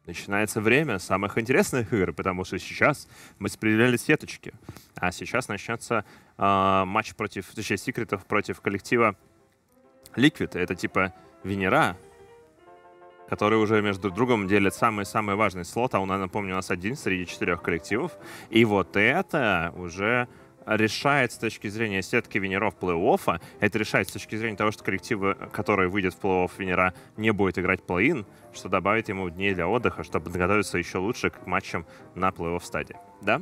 начинается время самых интересных игр, потому что сейчас мы спределяли сеточки, а сейчас начнется матч против, точнее, секретов против коллектива Liquid. Это типа Венера, которые уже между друг другом делят самый важный слот, а напомню, у нас один среди 4 коллективов. И вот это уже решает с точки зрения сетки Венеров плей-оффа, это решает с точки зрения того, что коллективы, которые выйдут в плей-офф Венера, не будет играть плей-ин, что добавит ему дней для отдыха, чтобы подготовиться еще лучше к матчам на плей-офф стадии. Да?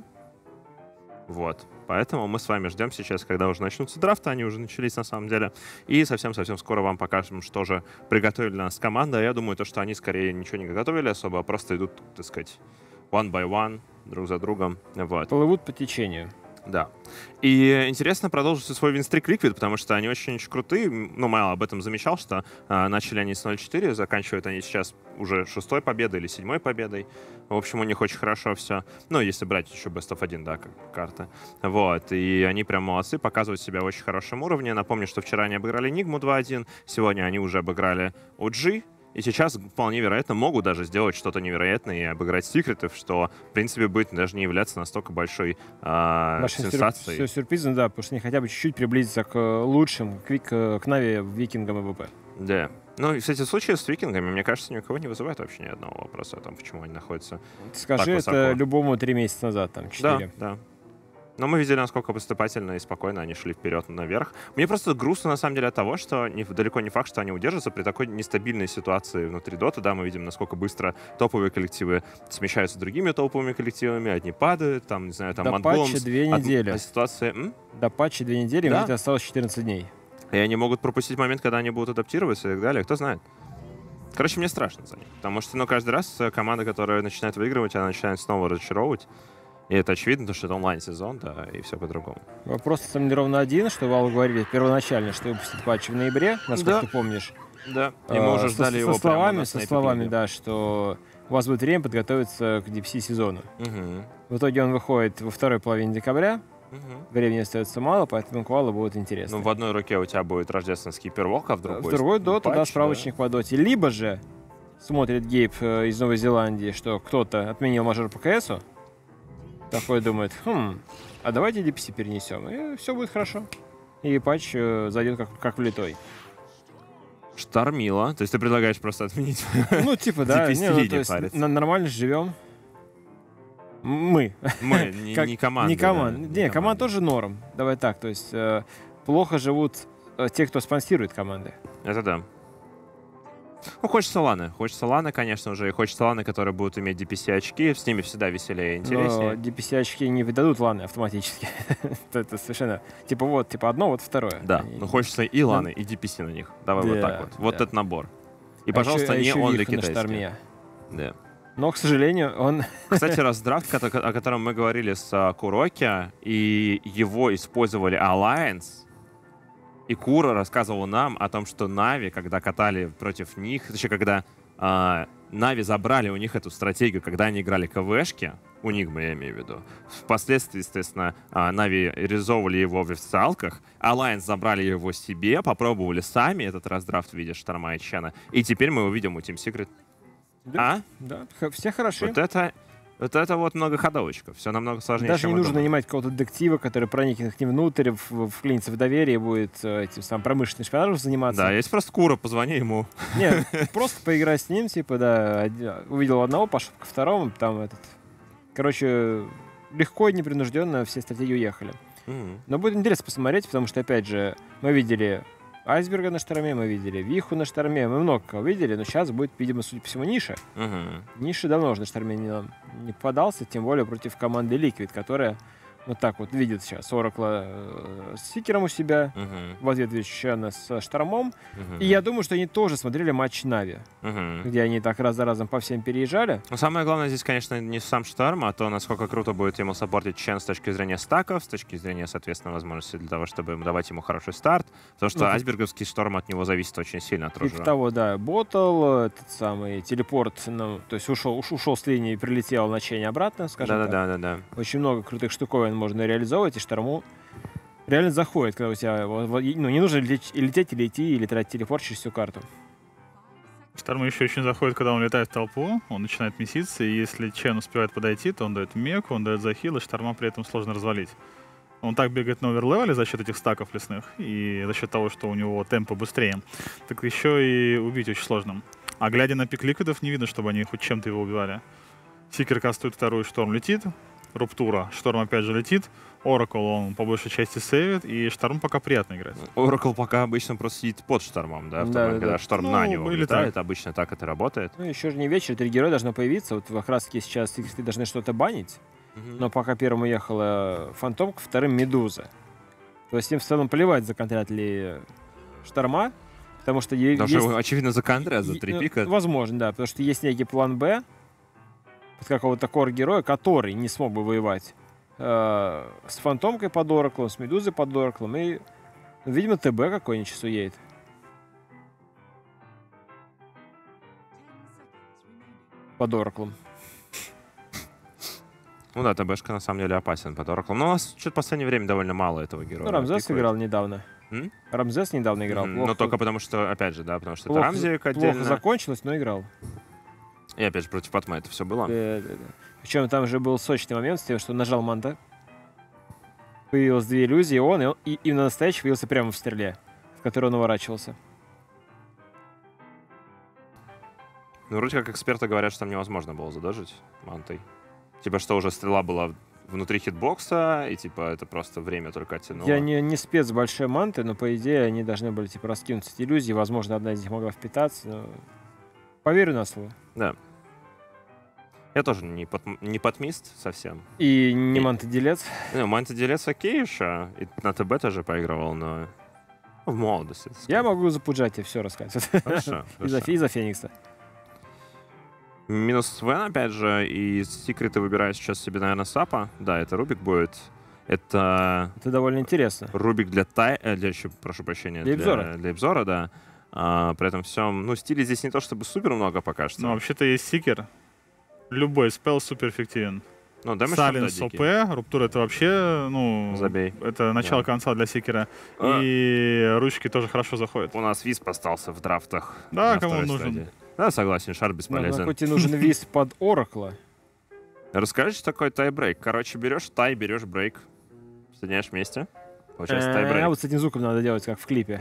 Вот. Поэтому мы с вами ждем сейчас, когда уже начнутся драфты, они уже начались на самом деле. И совсем-совсем скоро вам покажем, что же приготовили для нас команда. Я думаю, то, что они скорее ничего не готовили особо, а просто идут, так сказать, one by one, друг за другом. Вот. Плывут по течению. Да. И интересно продолжить свой винстрик Liquid, потому что они очень крутые. Ну, мало об этом замечал, что начали они с 0-4, заканчивают они сейчас уже 6-й победой или 7-й победой. В общем, у них очень хорошо все. Ну, если брать еще Best of 1, да, как карта. Вот. И они прям молодцы, показывают себя в очень хорошем уровне. Напомню, что вчера они обыграли Enigma 2-1, сегодня они уже обыграли OG. И сейчас вполне вероятно могут даже сделать что-то невероятное и обыграть секретов, что, в принципе, будет даже не являться настолько большой сенсацией. Все сюрпризом, да, потому что они хотя бы чуть-чуть приблизиться к лучшим, к Нави, Викингам и ВП. Да. Ну, и, кстати, случай с Викингами, мне кажется, ни у кого не вызывает вообще ни одного вопроса о том, почему они находятся Скажи так это высоко. любому 3 месяца назад, там, 4. Да. Но мы видели, насколько поступательно и спокойно они шли вперед наверх. Мне просто грустно, на самом деле, от того, что далеко не факт, что они удержатся при такой нестабильной ситуации внутри Доты. Да, мы видим, насколько быстро топовые коллективы смещаются с другими топовыми коллективами, одни падают, там, не знаю, там, До патча 2 недели. А ситуация... До патча 2 недели, Да. у них осталось 14 дней. И они могут пропустить момент, когда они будут адаптироваться и так далее. Кто знает. Короче, мне страшно за них. Потому что, каждый раз команда, которая начинает выигрывать, она начинает снова разочаровывать. И это очевидно, потому что это онлайн-сезон, да, и все по-другому. Вопрос, на самом деле, ровно один, что Valve говорили первоначально, что выпустят патч в ноябре, насколько ты помнишь. Да, и мы уже ждали его со словами, да, что у вас будет время подготовиться к DPC-сезону. В итоге он выходит во второй половине декабря. Времени остается мало, поэтому квалы будут интересны. Ну, в одной руке у тебя будет рождественский первок, а в другой Дота, да, справочник по Доте. Либо же смотрит Гейб из Новой Зеландии, что кто-то отменил мажор по КСу, такой думает, а давайте DPC перенесем, и все будет хорошо. И патч зайдет как влитой. Штормило. То есть ты предлагаешь просто отменить? Ну, типа, да. DPC То есть нормально живем. Мы, не команда. Не команда. Не, команда тоже норм. Давай так, то есть плохо живут те, кто спонсирует команды. Это да. Ну, хочется Ланы. Хочется Ланы, конечно уже. И хочется Ланы, которые будут иметь DPC-очки. С ними всегда веселее и интереснее. Но DPC-очки не выдадут Ланы автоматически. Это совершенно... Типа одно, вот второе. Да, но хочется и Ланы, и DPC на них. Давай вот так вот. Вот этот набор. И, пожалуйста, не онли китайский. Да. Но, к сожалению, он... Кстати, раздрафт, о котором мы говорили с Куроки, и его использовали Alliance, и Кура рассказывал нам о том, что Нави, когда катали против них, точнее, когда Нави забрали у них эту стратегию, когда они играли КВшки, у Нигмы я имею в виду, впоследствии, естественно, Нави реализовывали его в официалках, Alliance забрали его себе, попробовали сами этот раздрафт в виде Шторма и Чена, и теперь мы увидим у Team Secret. Да, да, все хороши. Вот это вот многоходовочка. Все намного сложнее, даже чем не нужно нанимать какого-то детектива, который проникнет к ним внутрь, вклинится в доверие, будет этим самым промышленным шпионажем заниматься. Да, есть просто Кура, позвони ему. Нет, просто поиграть с ним, типа, да, увидел одного, пошел ко второму, там этот... Короче, легко и непринужденно все стратегии уехали. Но будет интересно посмотреть, потому что, опять же, мы видели Айсберга на Шторме, мы видели Виху на Шторме, мы много кого видели, но сейчас будет, видимо, судя по всему, Ниша. Ниша давно уже на Шторме не попадался, тем более против команды Liquid, которая вот так вот видит сейчас Оракла с Сикером у себя, в ответ Чена с Штормом. И я думаю, что они тоже смотрели матч Нави, где они так раз за разом по всем переезжали. Но самое главное здесь, конечно, не сам Шторм, а то, насколько круто будет ему саппортить Чен с точки зрения стаков, с точки зрения, соответственно, возможности для того, чтобы давать ему хороший старт. Потому что айсберговский Шторм от него зависит очень сильно. Типа того, да. Ботл, этот самый телепорт, ну, то есть ушел с линии и прилетел на Чене обратно, скажем так. Да. Очень много крутых штуковин можно реализовывать, и Шторму реально заходит, когда у тебя не нужно лететь или идти, или тратить телепорт через всю карту. Шторм еще очень заходит, когда он летает в толпу, он начинает меситься, и если Чен успевает подойти, то он дает меку, он дает захил, и Шторма при этом сложно развалить. Он так бегает на оверлевеле за счет этих стаков лесных, и за счет того, что у него темпо быстрее, так еще и убить очень сложно. А глядя на пик ликвидов, не видно, чтобы они хоть чем-то его убивали. Сикер кастует вторую, Шторм летит, Руптура, Шторм опять же летит, Оракл он по большей части сейвит, и Шторм пока приятно играть. Оракл пока обычно просто сидит под Штормом, да, в тот момент, когда Шторм на него летает, обычно так это работает. Ну, еще же не вечер, 3 героя должно появиться, вот как раз таки сейчас ты должны что-то банить, но пока первым уехала Фантомка, вторым Медуза. То есть им в целом плевать, законтрят ли Шторма, потому что есть... очевидно, законтрят за 3 пика. Возможно, да, потому что есть некий план «Б» под какого-то кор-героя, который не смог бы воевать с Фантомкой под Ораклом, с Медузой под Ораклом, и, видимо, ТБ какой-нибудь сейчас уедет. Под Ораклом. Ну да, ТБшка на самом деле опасен под Ораклом. Но у нас что-то в последнее время довольно мало этого героя. Ну, Рамзес играл недавно. Рамзес недавно играл. Но только потому что, опять же, да, потому что это Рамзик отдельно. Плохо закончилось, но играл. И опять же против Патма это все было. Да. Причем там же был сочный момент с тем, что нажал манта. Появилось 2 иллюзии, он и на настоящий появился прямо в стреле, в которой он уворачивался. Ну, вроде как эксперты говорят, что там невозможно было задожить мантой. Типа, что уже стрела была внутри хитбокса, и типа это просто время только оттянуло. Я не спец большой манты, но по идее они должны были типа раскинуться эти иллюзии. Возможно, одна из них могла впитаться, но... Поверю на слово. Да. Я тоже не подмист совсем. И не мантоделец. Ну, мантоделец окей еще. И на ТБ тоже поигрывал, но в молодости. Я могу запуджать тебе все рассказать. Хорошо. Из-за Феникса. Минус Свен, опять же, и секреты выбираю сейчас себе, наверное, Сапа. Да, это Рубик будет. Это довольно интересно. Рубик прошу прощения, для Ибзора, да. При этом всем, ну, стилей здесь не то чтобы супер много пока что. Ну, вообще-то есть Сикер. Любой спел супер эффективен. Ну, дэмэдж Саленс ОП, Руптура это вообще, ну, забей. Это начало конца для Сикера. И ручки тоже хорошо заходят. У нас Висп остался в драфтах. Да, кому он нужен. Да, согласен, шар бесполезен. Ну, хоть и нужен Висп под Оракла. Расскажи, что такое тайбрейк. Короче, берешь тай, берешь брейк. Соединяешь вместе. Получается тайбрейк. А вот с этим звуком надо делать, как в клипе.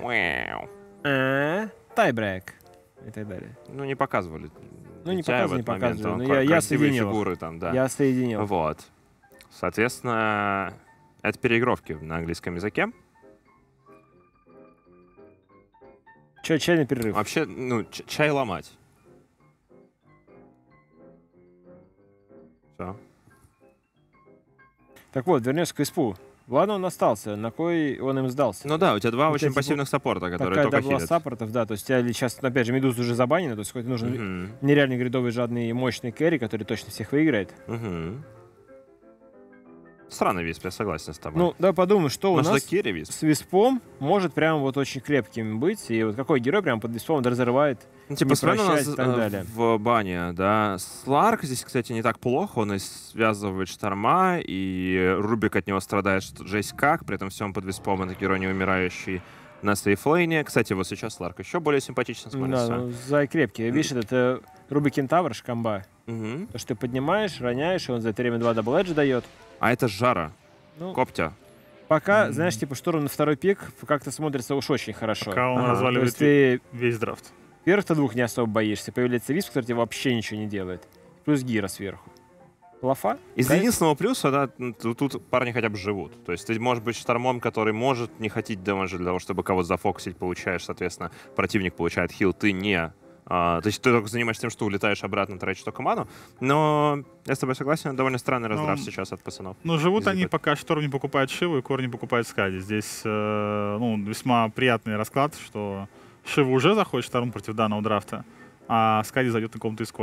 Тайбрейк. И так далее. Ну, не показывали. Ну, не показывали. Но я соединил. Фигуры там, да. Я соединил. Вот. Соответственно, это переигровки на английском языке. Че, чайный перерыв? Вообще, ну, чай ломать. Все. Так вот, вернемся к Испу. Ладно, он остался. На кой он им сдался? Ну да, у тебя 2 очень пассивных саппорта, которые только хилят. Саппортов, да. То есть у тебя сейчас, опять же, Медуза уже забанена, то есть какой-то нужен нереальный гридовый, жадный, мощный кэрри, который точно всех выиграет. Странный Висп, я согласен с тобой. Ну, давай подумаем, что у нас с Виспом может прям вот очень крепким быть, и вот какой герой прям под Виспом разрывает, ну, типа, не прощает и так далее. В бане, да. Сларк здесь, кстати, не так плохо, он и связывает Шторма, и Рубик от него страдает жесть как, при этом всем под Виспом это герой неумирающий на сейфлейне. Кстати, вот сейчас Сларк еще более симпатично смотрится. Да, ну, зай крепкий. Видишь, это Рубик Кентавр, шкамба. То, что ты поднимаешь, роняешь, и он за это время 2 дабл-эджа дает. А это жара. Ну, Коптя. Пока, знаешь, типа Шторм на второй пик как-то смотрится уж очень хорошо. Пока он разваливает весь драфт. Первых-то 2 не особо боишься. Появляется Висп, который тебе вообще ничего не делает. Плюс Гира сверху. Лафа? Из единственного плюса, да, тут парни хотя бы живут. То есть ты можешь быть Штормом, который может не хотеть дэмэджа для того, чтобы кого-то зафокусить, получаешь, соответственно, противник получает хил, ты не... то есть ты только занимаешься тем, что улетаешь обратно, тратишь только ману. Но я с тобой согласен, довольно странный раздрафт сейчас от пацанов. Ну, живут они, пока Шторм не покупает Шиву и Кор не покупает Скади. Здесь весьма приятный расклад, что Шива уже заходит Шторм против данного драфта, а Скади зайдет на каком-то из коров.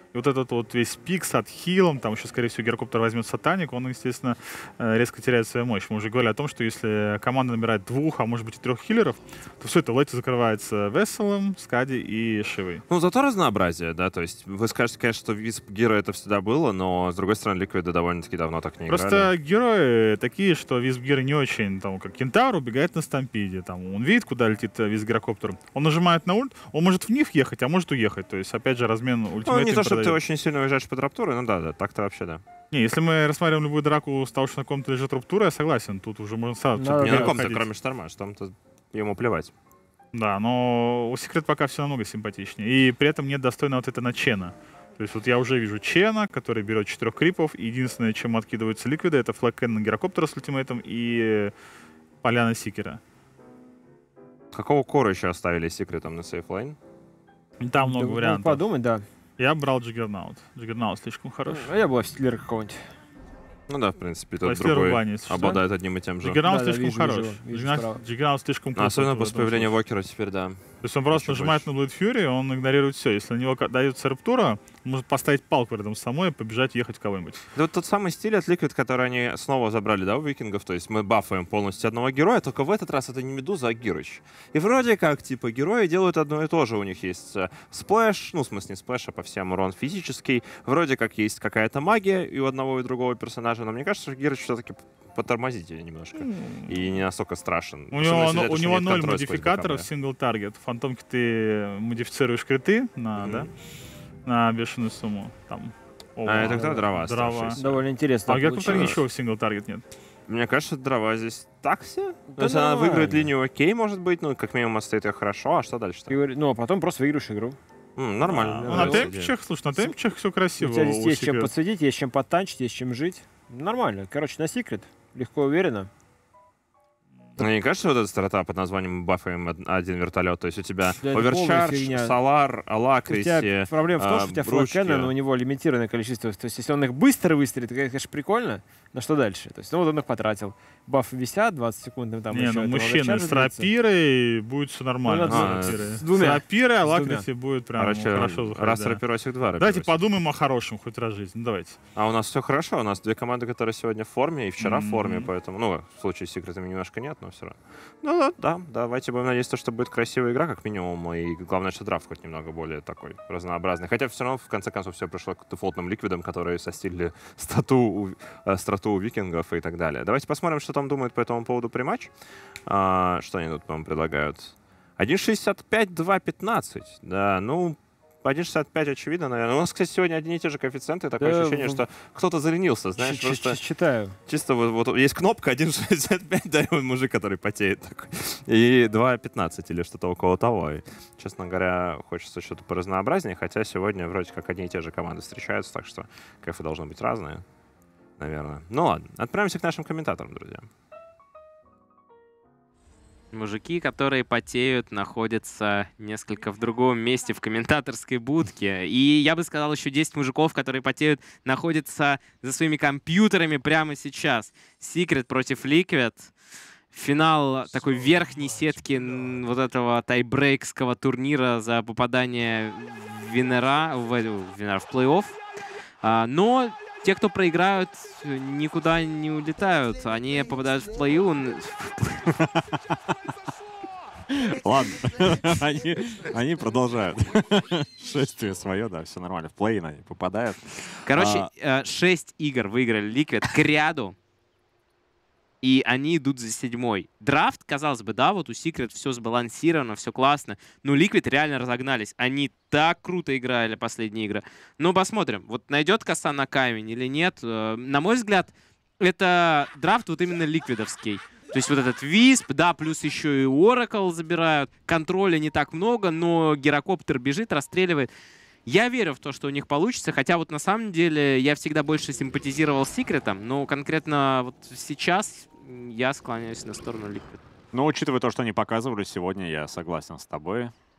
И вот этот вот весь пик с отхилом, там еще, скорее всего, гирокоптер возьмет сатаник, он, естественно, резко теряет свою мощь. Мы уже говорили о том, что если команда набирает 2, а может быть и 3 хиллеров, то все это в лейте закрывается Весселом, Скади и Шивой. Ну, зато разнообразие, да, то есть вы скажете, конечно, что Висп Гиро это всегда было, но, с другой стороны, Ликвиды довольно-таки давно так не играли. Просто герои такие, что Висп Гиро не очень, там, как Кентавр убегает на стампиде, там, он видит, куда летит Висп Гирокоптер, он нажимает на ульт, он может в них ехать, а может уехать, то есть, опять же, размен ультимейта. Ну, не то, чтобы ты очень сильно уезжаешь под раптуры, ну да, так-то вообще, да. Не, если мы рассматриваем любую драку с того, что на ком-то лежит руптура, я согласен, тут уже можно сразу... Не на ком-то, кроме Шторма, Шторм-то ему плевать. Да, но у Секрет пока все намного симпатичнее. И при этом нет достойного ответа на Чена. То есть вот я уже вижу Чена, который берет 4 крипов, и единственное, чем откидываются Ликвиды, это флэк-кен на Гирокоптера с ультимейтом и поляна Сикера. Какого кора еще оставили Секретом на сейфлайн? Там много вариантов. Подумать, да. Я брал Джиггернаут. Джиггернаут слишком хорош. А я был офицер какого-нибудь. Ну да, в принципе, тот другой обладает одним и тем же. Джиггернаут слишком хорош. Джиггернаут слишком крутой. Особенно после появления Вокера теперь, да. То есть он просто нажимает на Blood Fury, он игнорирует все. Если на него дается Раптура, он может поставить палку рядом с самой и побежать ехать в кого-нибудь. Да вот тот самый стиль от Liquid, который они снова забрали, да, у викингов, то есть мы бафаем полностью одного героя, только в этот раз это не Медуза, а Гирыч. И вроде как, типа, герои делают одно и то же, у них есть сплэш, ну, в смысле не сплэш, а по всем урон физический, вроде как есть какая-то магия и у одного и другого персонажа, но мне кажется, что Гирыч все-таки потормозить ее немножко. И не настолько страшен. У него 0 модификаторов, сингл таргет. В фантомке ты модифицируешь криты на бешеную сумму. Там, это кто? Дрова. Довольно интересно. А как ничего в сингл таргет нет? Мне кажется, дрова здесь такси. Да, то есть она выиграет линию окей, может быть, ну, как минимум отстоит ее хорошо, а что дальше-то? Ну, а потом просто выиграешь игру. Нормально. На темпчах, слушай, на темпчах все красиво. У тебя здесь есть чем подсадить, есть чем подтанчить, есть чем жить. Нормально. Короче, на секрет. Легко, уверенно. Мне не кажется, вот эта стартап под названием «Бафаем один вертолет», то есть у тебя Оверчардж, Солар, Алакрис, у тебя проблема в том, что у тебя флэк-кеннон, у него лимитированное количество. То есть если он их быстро выстрелит, это, конечно, прикольно, но что дальше? То есть, ну вот он их потратил. Бафы висят, 20 секунд. Там не, ну мужчины с рапирой будет все нормально. С двумя. С рапирой Алакрисе будет прям хорошо заходить. Раз рапиросик, два рапиросик. Давайте подумаем о хорошем хоть раз в жизни. Давайте. А у нас все хорошо. У нас две команды, которые сегодня в форме и вчера в форме, поэтому, ну, в случае с секретами немножко нет, но все равно. Ну да, давайте будем надеяться, что будет красивая игра, как минимум, и главное, что драфт хоть немного более такой разнообразный. Хотя все равно, в конце концов, все пришло к дефолтным ликвидам, которые состилили страту у викингов и так далее. Давайте посмотрим, что там думают по этому поводу прематч. Что они тут, по-моему, предлагают? 1.65, 2.15. Да, ну, 1.65 очевидно, наверное. У нас, кстати, сегодня одни и те же коэффициенты. Такое ощущение, что кто-то заленился, знаешь, просто... Читаю. Чисто вот есть кнопка 1.65, да, и мужик, который потеет такой. И 2.15 или что-то около того. И, честно говоря, хочется что-то поразнообразнее, хотя сегодня вроде как одни и те же команды встречаются, так что кайфы должны быть разные, наверное. Ну ладно, отправимся к нашим комментаторам, друзья. Мужики, которые потеют, находятся несколько в другом месте в комментаторской будке. И я бы сказал, еще 10 мужиков, которые потеют, находятся за своими компьютерами прямо сейчас. Secret против Liquid. Финал такой верхней сетки вот этого тайбрейкского турнира за попадание Винера в плей-офф. Но те, кто проиграют, никуда не улетают. Они попадают в плей-ин. Ладно, они продолжают шествие свое, да, все нормально. В плей-ин они попадают. Короче, 6 игр выиграли Liquid к ряду. И они идут за 7-й. Драфт, казалось бы, да, вот у Secret все сбалансировано, все классно. Но Liquid реально разогнались. Они так круто играли последние игры. Ну, посмотрим, вот найдет коса на камень или нет. На мой взгляд, это драфт вот именно ликвидовский. То есть вот этот Висп, да, плюс еще и Oracle забирают. Контроля не так много, но гирокоптер бежит, расстреливает. Я верю в то, что у них получится, хотя вот на самом деле я всегда больше симпатизировал с Секретом, но конкретно вот сейчас я склоняюсь на сторону Liquid. Но учитывая то, что они показывали сегодня, я согласен с тобой.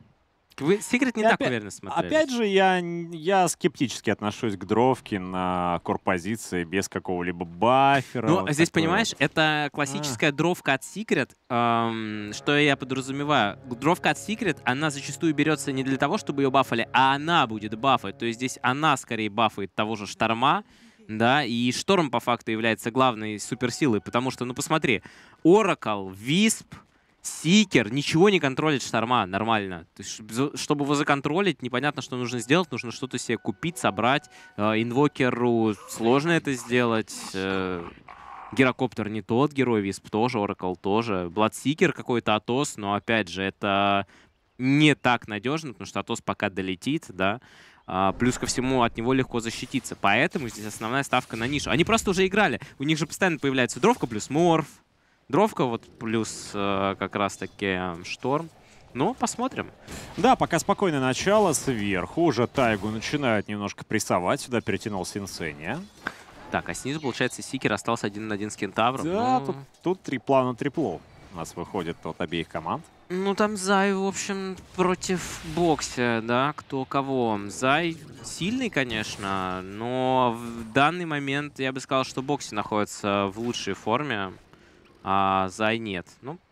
Вы Секрет не И так опять- уверенно смотрели. Опять же, я скептически отношусь к дровке на корпозиции без какого-либо баффера. Ну, вот здесь, такое понимаешь, это классическая дровка от Secret. Что я подразумеваю? Дровка от Secret, она зачастую берется не для того, чтобы ее бафали, а она будет бафать. То есть здесь она скорее бафает того же Шторма, да, и Шторм по факту является главной суперсилой, потому что, ну посмотри, Oracle, Wisp, Сикер ничего не контролит Шторма нормально. То есть, чтобы его законтролить, непонятно, что нужно сделать. Нужно что-то себе купить, собрать. Инвокеру сложно это сделать. Гирокоптер не тот герой, Висп тоже, Oracle тоже. Бладсикер какой-то Атос, но опять же, это не так надежно, потому что Атос пока долетит, да. Плюс ко всему, от него легко защититься. Поэтому здесь основная ставка на нишу. Они просто уже играли. У них же постоянно появляется дровка плюс морф. Дровка вот плюс как раз-таки Шторм. Ну, посмотрим. Да, пока спокойное начало сверху. Уже Тайгу начинают немножко прессовать. Сюда перетянулся Инсения. Так, а снизу, получается, Сикер остался 1 на 1 с Кентавром. Да, Ну, тут трипла на трипло у нас выходит от обеих команд. ну, там Зай, в общем, против Бокси, да, кто кого. Зай сильный, конечно, но в данный момент я бы сказал, что Бокси находится в лучшей форме, а Зай нет.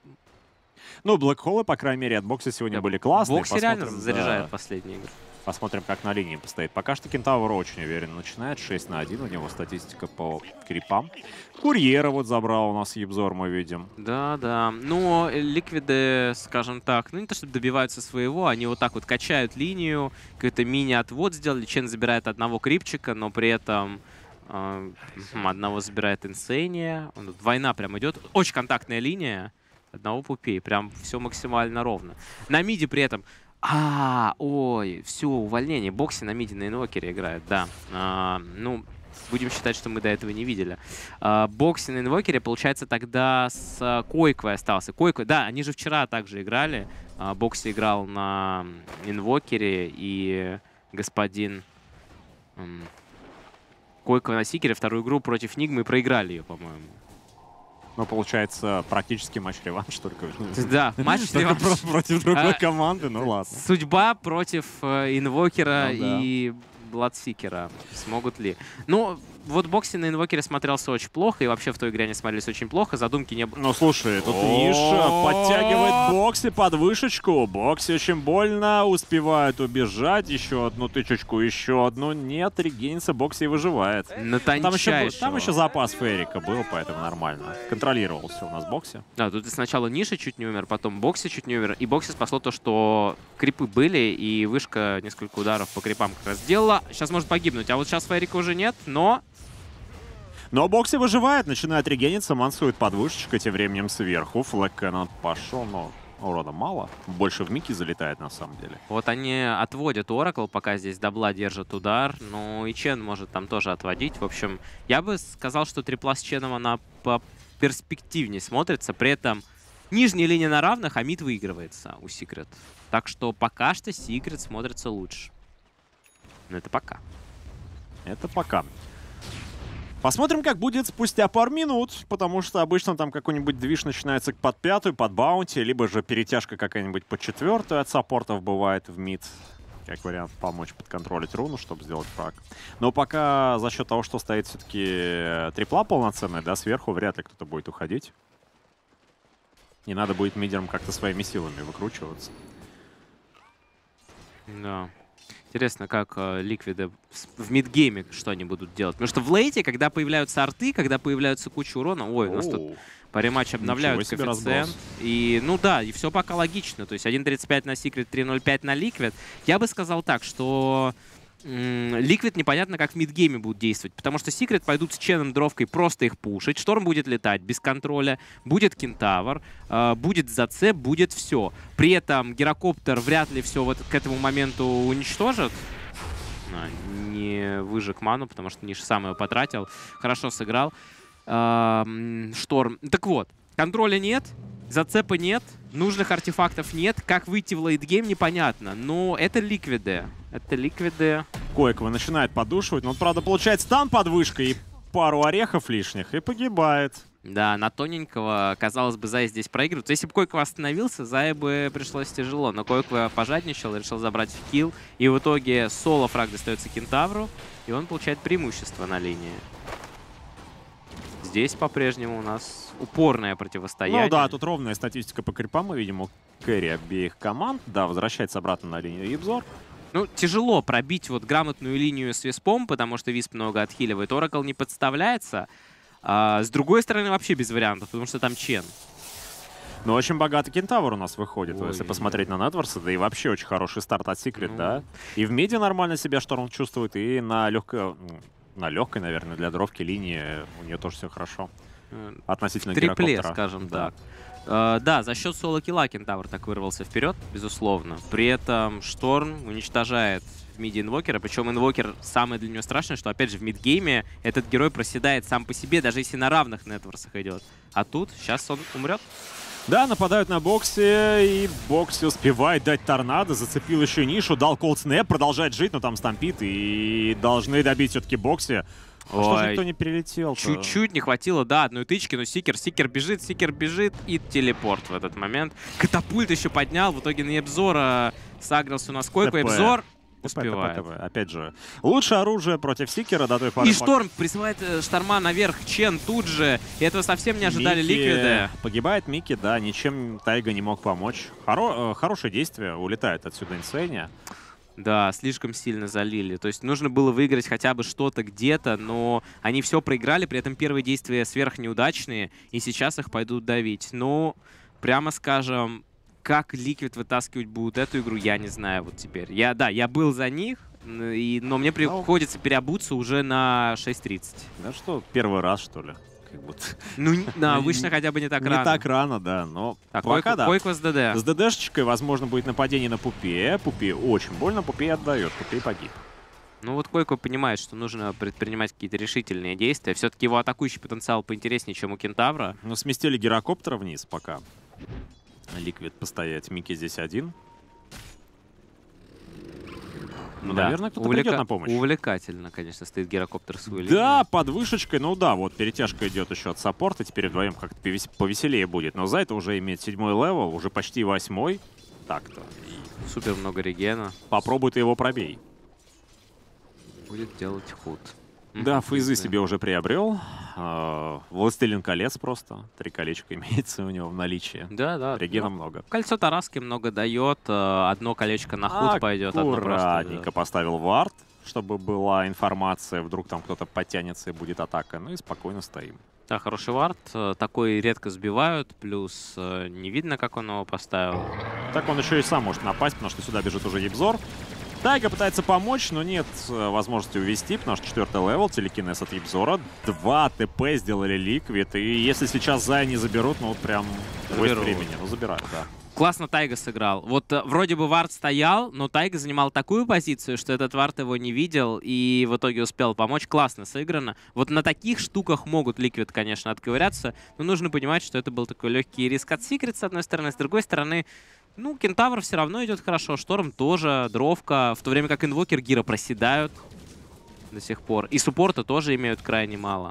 Ну, Блэкхоллы, по крайней мере, от бокса сегодня да, были классные. Бокси реально Посмотрим, заряжает да, последние игры. посмотрим, как на линии постоит. Пока что Кентавр очень уверенно начинает. 6 на 1 у него статистика по крипам. Курьера вот забрал у нас Ебзор, мы видим. Да. Но Ликвиды, скажем так, ну не то чтобы добиваются своего, они вот так вот качают линию, какой-то мини-отвод сделали. Чен забирает одного крипчика, но при этом одного забирает Инсения. Война прям идет. Очень контактная линия. Одного пупей. Прям все максимально ровно. На миде при этом... Ой, все, увольнение. Бокси на миде на инвокере играет, да. Ну, будем считать, что мы до этого не видели. Бокси на инвокере, получается, тогда с Койквой остался. Койква, да, они же вчера также играли. Бокси играл на инвокере, и господин Койква на Сикере вторую игру против Нигмы проиграли ее, по-моему. Ну, получается, практически матч-реванш только. Да, матч Только против другой команды, ну ладно. Судьба против инвокера Ну да. и Бладсикера. Смогут ли? Ну, вот Бокси на инвокере смотрелся очень плохо, и вообще в той игре они смотрелись очень плохо. Задумки не было. Ну, слушай, тут ниша подтягивает Бокси под вышечку. Бокси очень больно, успевает убежать. Еще одну тычечку, еще одну. Нет, регенится, Бокси и выживает. Там еще запас Ферика был, поэтому нормально. Контролировался у нас Бокси. Да, тут сначала Ниша чуть не умер, потом Бокси чуть не умер. И Бокси спасло то, что крипы были, и вышка несколько ударов по крипам как раз сделала. Сейчас может погибнуть, а вот сейчас Ферика уже нет, но... Но Бокси выживает, начинает регениться, мансует под вышечкой, тем временем сверху. Флэк Кэннон пошел, но урода мало. Больше в Мики залетает на самом деле. Вот они отводят Oracle, пока здесь дабла держит удар. Ну и Чен может там тоже отводить. В общем, я бы сказал, что трипла с Ченом, она перспективнее смотрится. При этом нижняя линия на равных, а мид выигрывается у Secret. Так что пока что Secret смотрится лучше. Но это пока. Это пока. Посмотрим, как будет спустя пару минут, потому что обычно там какой-нибудь движ начинается под пятую, под баунти, либо же перетяжка какая-нибудь под четвертую от саппортов бывает в мид. Как вариант помочь подконтролить руну, чтобы сделать фраг. Но пока за счет того, что стоит все-таки трипла полноценная, да, сверху вряд ли кто-то будет уходить. Не надо будет мидером как-то своими силами выкручиваться. Да. Интересно, как Ликвиды в мидгейме что они будут делать. Потому что в лейте, когда появляются арты, когда появляются куча урона... Ой, у нас тут по рематчу обновляют коэффициент. И, ну да, и все пока логично. То есть 1.35 на Secret, 3.05 на Liquid. Я бы сказал так, что Liquid непонятно, как в мидгейме будут действовать. Потому что Secret пойдут с Ченом, дровкой просто их пушить. Шторм будет летать без контроля. Будет Кентавр, будет ЗЦ, будет все. При этом Гирокоптер вряд ли все вот к этому моменту уничтожит. Не выжег ману, потому что Ниш сам его потратил. Хорошо сыграл. Шторм. Так вот, контроля нет, зацепа нет, нужных артефактов нет. Как выйти в лейтгейм, непонятно. Но это Ликвиды. Это Ликвиды. Койкова начинает подушивать, но, правда, получает стан под вышкой и пару орехов лишних, и погибает. Да, на тоненького, казалось бы, Зай здесь проигрывает. Если бы Койква остановился, Зай бы пришлось тяжело. Но Койква пожадничал, решил забрать килл. И в итоге соло-фраг достается Кентавру, и он получает преимущество на линии. Здесь по-прежнему у нас упорное противостояние. Ну да, тут ровная статистика по крипам. Мы видим у кэрри обеих команд. Да, возвращается обратно на линию Ибзор. Ну, тяжело пробить вот грамотную линию с Виспом, потому что Висп много отхиливает. Оракл не подставляется. А с другой стороны, вообще без вариантов, потому что там Чен. Но очень богатый кентавр у нас выходит, Ой, если посмотреть на Нетворса. Да и вообще очень хороший старт от Секрет, да. И в миде нормально себя Шторм чувствует, и на легкой, наверное, для дровки линии у нее тоже все хорошо. Относительно Трипле, гирокоптера. скажем так. Да, за счет соло-килла Кентавр так вырвался вперед, безусловно. При этом Шторм уничтожает в миде инвокера, причем инвокер самое для него страшное, что опять же в мидгейме этот герой проседает сам по себе, даже если на равных Нетворсах идет. А тут сейчас он умрет. Да, нападают на Бокси, и Бокси успевает дать торнадо, зацепил еще нишу, дал колд снэп, продолжает жить, но там стампит, и должны добить все-таки Бокси. А что же никто не перелетел? Чуть-чуть не хватило, да, одной тычки, но Сикер бежит, и телепорт в этот момент. Катапульт еще поднял, в итоге на Эбзора сагрился на Койку, Эбзор успевает. Опять же, лучшее оружие против Сикера до той поры. И Шторм присылает Шторма наверх, Чен тут же, и этого совсем не ожидали Ликвиды. Погибает Микки, да, ничем Тайга не мог помочь. Хорошее действие, улетает отсюда Инсейния. Да, слишком сильно залили. То есть нужно было выиграть хотя бы что-то где-то, но они все проиграли, при этом первые действия сверхнеудачные, и сейчас их пойдут давить. Ну, прямо скажем, как Liquid вытаскивать будут эту игру, я не знаю вот теперь. Я был за них, но мне приходится переобуться уже на 6:30. Да что, первый раз, что ли? Как будто. Ну, да, вышли хотя бы не так рано. Не так рано, да, но так, пока да. Койква с ДД. С ДДшечкой, возможно, будет нападение на Пупе. Пупе очень больно, Пупе отдает, Пупе погиб. Ну вот Койква понимает, что нужно предпринимать какие-то решительные действия. Все-таки его атакующий потенциал поинтереснее, чем у Кентавра. Ну, сместили гирокоптера вниз пока. Ликвид постоять. Микки здесь один. Ну, да. Наверное, кто-то придет на помощь. Увлекательно, конечно, стоит гирокоптер с линией. Да, под вышечкой. Ну да, вот перетяжка идет еще от саппорта. Теперь вдвоем как-то повеселее будет. Но за это уже имеет 7-й левел, уже почти 8-й. Так-то. Супер много регена. Попробуй ты его пробей. Будет делать худ. Да, фейзы себе уже приобрел. Властелин колец просто. 3 колечка имеется у него в наличии. Да. Регена много. Кольцо Тараски много дает. Одно колечко на худ пойдет. Аккуратненько поставил вард, чтобы была информация. Вдруг там кто-то подтянется и будет атака. Ну и спокойно стоим. Да, хороший вард. Такой редко сбивают. Плюс не видно, как он его поставил. Так он еще и сам может напасть, потому что сюда бежит уже Ебзор. Тайга пытается помочь, но нет возможности увести, потому что 4-й левел, телекинез от Ебзора. 2 ТП сделали Ликвид. И если сейчас Зая не заберут, ну вот прям waste времени. Ну забирают, да. Классно Тайга сыграл. Вот вроде бы вард стоял, но Тайга занимал такую позицию, что этот вард его не видел и в итоге успел помочь. Классно сыграно. Вот на таких штуках могут Ликвид, конечно, отковыряться, но нужно понимать, что это был такой легкий риск от Секрет, с одной стороны. С другой стороны, ну, Кентавр все равно идет хорошо, Шторм тоже, Дровка, в то время как Инвокер, Гира проседают до сих пор. И суппорта тоже имеют крайне мало.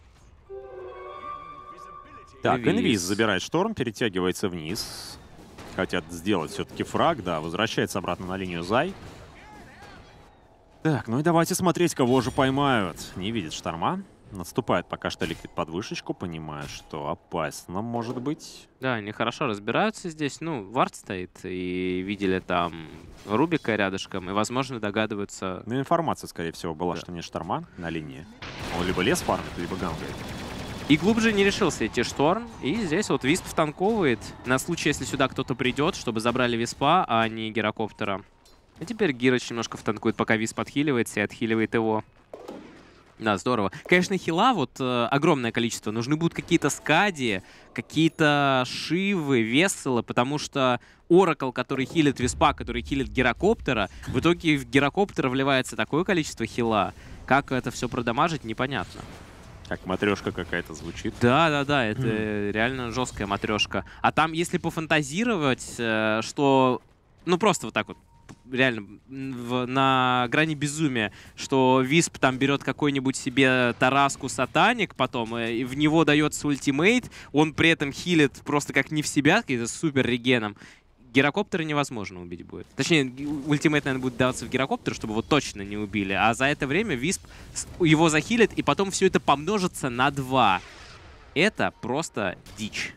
Так, Инвиз забирает Шторм, перетягивается вниз. Хотят сделать все-таки фраг, да, возвращается обратно на линию Зай. Так, ну и давайте смотреть, кого же поймают. Не видит Шторма. Наступает пока что Ликвид под вышечку, понимая, что опасно может быть. Да, они хорошо разбираются здесь. Ну, вард стоит, и видели там Рубика рядышком, и, возможно, догадываются... Ну, информация, скорее всего, была, что не Шторма на линии. Он либо лес фармит, либо гангает. И глубже не решился идти Шторм, и здесь вот Висп втанковывает на случай, если сюда кто-то придет, чтобы забрали Виспа, а не гирокоптера. И теперь Гирыч немножко втанкует, пока Висп отхиливается и отхиливает его. Да, здорово. Конечно, хила вот огромное количество. Нужны будут какие-то скади, какие-то шивы, весселы, потому что Оракл, который хилит Виспа, который хилит гирокоптера, в итоге в гирокоптера вливается такое количество хила. Как это все продамажить, непонятно. Как матрешка какая-то звучит. Да, это реально жесткая матрешка. А там, если пофантазировать, что... Ну, просто вот так вот реально на грани безумия, что Висп там берет какой-нибудь себе Тараску Сатаник потом, и в него дается ультимейт, он при этом хилит просто как не в себя, каким-то супер регеном. Гирокоптера невозможно убить будет. Точнее, ультимейт, наверное, будет даваться в гирокоптер, чтобы его точно не убили. А за это время Висп его захилит, и потом все это помножится на 2. Это просто дичь.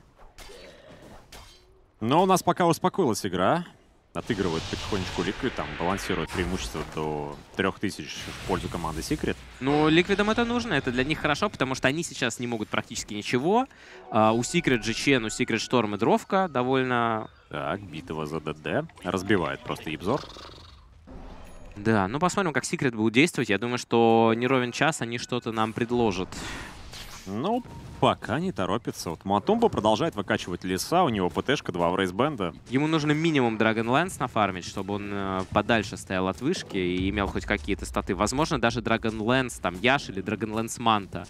Но у нас пока успокоилась игра. Отыгрывает потихонечку Liquid, там балансирует преимущество до 3000 в пользу команды Secret. Ну, Ликвидам это нужно, это для них хорошо, потому что они сейчас не могут практически ничего. У Secret же Чен, у Secret Шторм и Дровка довольно... Так, битва за ДД. Разбивает просто Ебзор. Да, ну посмотрим, как Secret будут действовать. Я думаю, что не ровен час они что-то нам предложат. Ну, пока не торопится. Вот Матумба продолжает выкачивать леса, у него ПТшка, 2 в рейсбенда. Ему нужно минимум Dragonlance нафармить, чтобы он подальше стоял от вышки и имел хоть какие-то статы. Возможно, даже Dragonlance, там, Яш или Dragonlance Манта.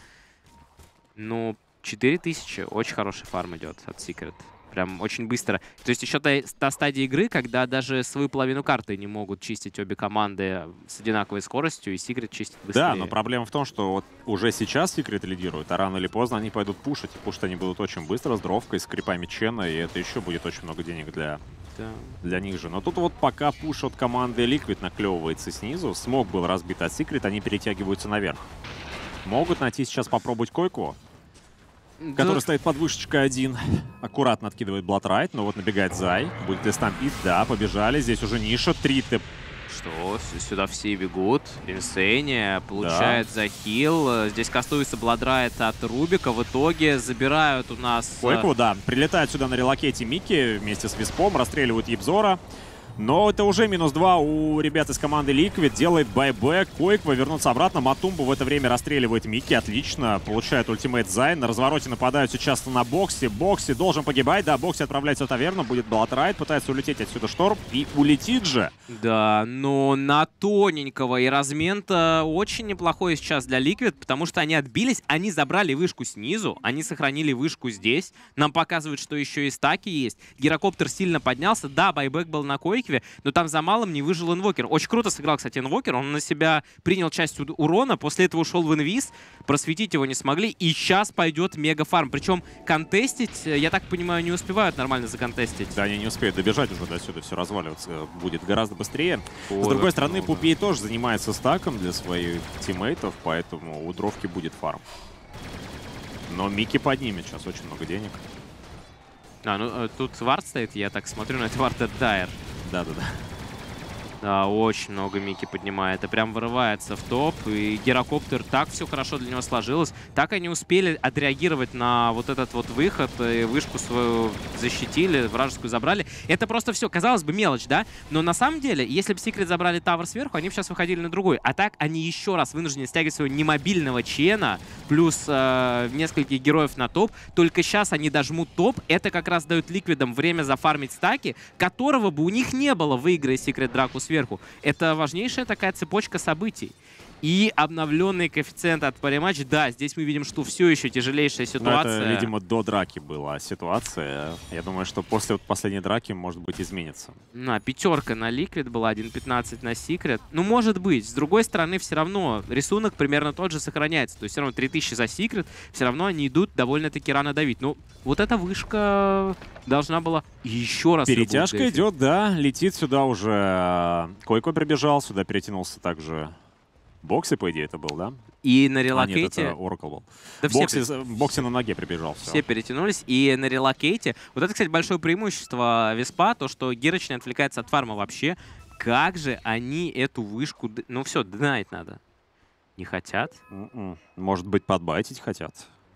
Ну, 4000, очень хороший фарм идет от Secret. Прям очень быстро. То есть еще та стадия игры, когда даже свою половину карты не могут чистить обе команды с одинаковой скоростью, и Secret чистит быстрее. Да, но проблема в том, что вот уже сейчас Secret лидирует, а рано или поздно они пойдут пушить. И пушить они будут очень быстро, с дровкой, с крипами Чена, и это еще будет очень много денег для них же. Но тут вот пока пуш от команды Liquid наклевывается снизу, смог был разбит от Secret, они перетягиваются наверх. Могут найти сейчас попробовать койку, который стоит под вышечкой 1. Аккуратно откидывает Bloodrite, но вот набегает Зай. Будет ли стампит? Да, побежали. Здесь уже ниша. 3 ТП. Что? Сюда все бегут. Инсейния получает захил. Здесь кастуется Bloodrite от Рубика. В итоге забирают у нас... Койку, да. Прилетает сюда на релокете Микки вместе с Виспом. Расстреливают Ебзора. Но это уже -2 у ребят из команды Liquid. Делает байбэк. Койква вернуться обратно. Матумбу в это время расстреливает Микки. Отлично. Получает ультимейт Зайн. На развороте нападают сейчас на Бокси. Бокси должен погибать. Да, Бокси отправляется в таверну. Будет Bloodrite. Пытается улететь отсюда Шторм. И улетит же. Да, но на тоненького. И размен-то очень неплохой сейчас для Liquid, потому что они отбились. Они забрали вышку снизу. Они сохранили вышку здесь. Нам показывают, что еще и стаки есть. Гирокоптер сильно поднялся. Да, байбэк был на койке, но там за малым не выжил инвокер. Очень круто сыграл, кстати, инвокер. Он на себя принял часть урона, после этого ушел в инвиз. Просветить его не смогли. И сейчас пойдет мегафарм. Причем контестить, я так понимаю, не успевают нормально законтестить. Да, они не успеют добежать уже до сюда. Все разваливаться будет гораздо быстрее. С другой стороны, Пупей тоже занимается стаком для своих тиммейтов, поэтому у Дровки будет фарм. Но Микки поднимет сейчас очень много денег. Ну тут вард стоит, я так смотрю, но это вард от Дайер. Да-да-да. Да, очень много Микки поднимает. И прям вырывается в топ. И Гирокоптер, так все хорошо для него сложилось. Так они успели отреагировать на вот этот вот выход. И вышку свою защитили, вражескую забрали. Это просто все, казалось бы, мелочь, да? Но на самом деле, если бы Secret забрали тавер сверху, они бы сейчас выходили на другой. А так они еще раз вынуждены стягивать своего немобильного Чена. Плюс нескольких героев на топ. Только сейчас они дожмут топ. Это как раз дает Ликвидам время зафармить стаки, которого бы у них не было, выиграя Secret драку сверху. Это важнейшая такая цепочка событий. И обновленный коэффициент от париматч. Да, здесь мы видим, что все еще тяжелейшая ситуация. Но это, видимо, до драки была ситуация. Я думаю, что после последней драки, может быть, изменится. Пятерка на Liquid была, 1.15 на Secret. Ну, может быть. С другой стороны, все равно рисунок примерно тот же сохраняется. То есть все равно 3000 за Secret. Все равно они идут довольно-таки рано давить. Ну, вот эта вышка должна была еще раз... Перетяжка идет, да. Летит сюда уже. Койко прибежал. Сюда перетянулся также... Бокси, по идее, это был, да? И на релокейте... нет, это Oracle был. Да Бокси на ноге прибежал. Все перетянулись. И на релокейте... Вот это, кстати, большое преимущество Виспа, то, что Гирыч не отвлекается от фарма вообще. Как же они эту вышку... Ну все, динать надо. Не хотят? Может быть, подбайтить хотят.